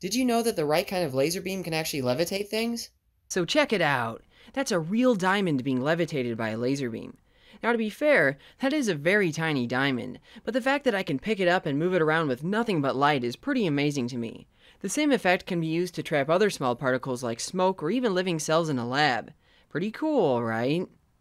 Did you know that the right kind of laser beam can actually levitate things? So check it out. That's a real diamond being levitated by a laser beam. Now to be fair, that is a very tiny diamond, but the fact that I can pick it up and move it around with nothing but light is pretty amazing to me. The same effect can be used to trap other small particles like smoke or even living cells in a lab. Pretty cool, right?